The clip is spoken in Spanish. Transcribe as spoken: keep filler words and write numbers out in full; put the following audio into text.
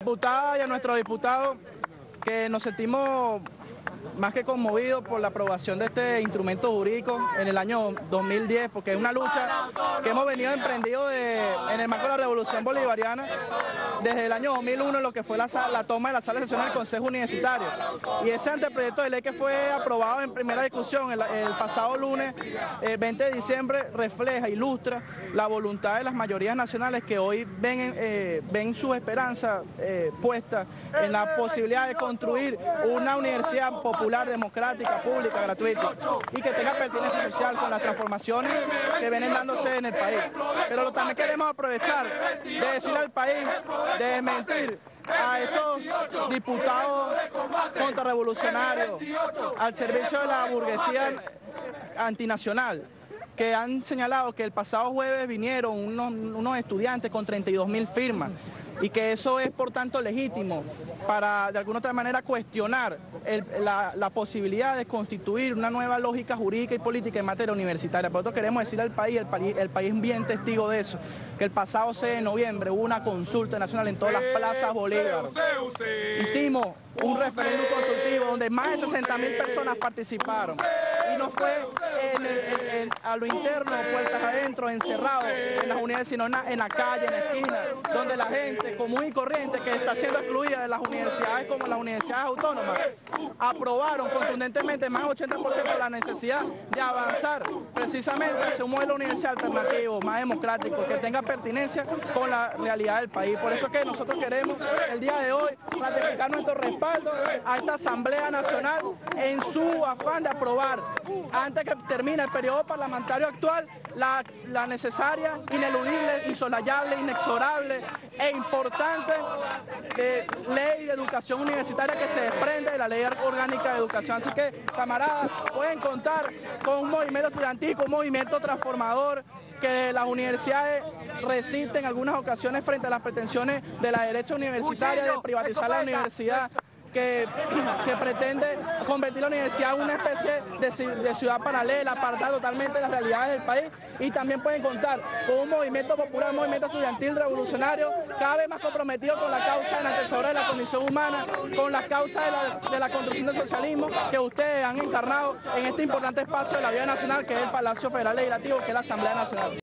Diputada y a nuestro diputado, que nos sentimos más que conmovidos por la aprobación de este instrumento jurídico en el año dos mil diez, porque es una lucha que hemos venido emprendido de, en el marco de la Revolución Bolivariana desde el año dos mil uno, lo que fue la, la toma de la sala de sesiones del Consejo Universitario. Y ese anteproyecto de ley que fue aprobado en primera discusión el, el pasado lunes eh, veinte de diciembre refleja, ilustra la voluntad de las mayorías nacionales que hoy ven, eh, ven su esperanza eh, puesta en la posibilidad de construir una universidad popular, democrática, pública, gratuita y que tenga pertinencia social con las transformaciones que vienen dándose en el país. Pero lo, también queremos aprovechar de decirle al país, de desmentir a esos diputados contrarrevolucionarios al servicio de la burguesía antinacional, que han señalado que el pasado jueves vinieron unos, unos estudiantes con treinta y dos mil firmas y que eso es por tanto legítimo para de alguna otra manera cuestionar el, la, la posibilidad de constituir una nueva lógica jurídica y política en materia universitaria. Por eso queremos decir al país, el país, el país bien testigo de eso, que el pasado seis de noviembre hubo una consulta nacional en todas las plazas Bolívar. Hicimos un referéndum consultivo donde más de sesenta mil personas participaron. Y no fue en el, en, en, a lo interno, puertas adentro, encerrado en las unidades, sino en la, en la calle, en la esquina, donde la gente común y corriente que está siendo excluida de las universidades como las universidades autónomas, aprobaron contundentemente más del ochenta por ciento la necesidad de avanzar precisamente hacia un modelo universidad alternativo, más democrático, que tenga pertinencia con la realidad del país. Por eso es que nosotros queremos el día de hoy ratificar nuestro respaldo a esta Asamblea Nacional en su afán de aprobar, antes que termine el periodo parlamentario actual, la, la necesaria, ineludible, insolayable, inexorable e importante eh, ley de educación universitaria que se desprende de la ley orgánica de educación. Así que, camaradas, pueden contar con un movimiento estudiantil, con un movimiento transformador, que las universidades resisten en algunas ocasiones frente a las pretensiones de la derecha universitaria de privatizar la universidad, que, que pretende convertir la universidad en una especie de, de ciudad paralela, apartada totalmente de las realidades del país. Y también pueden contar con un movimiento popular, un movimiento estudiantil revolucionario, cada vez más comprometido con la causa enaltecedora de la condición humana, con las causas de la, de la construcción del socialismo que ustedes han encarnado en este importante espacio de la vida nacional, que es el Palacio Federal Legislativo, que es la Asamblea Nacional.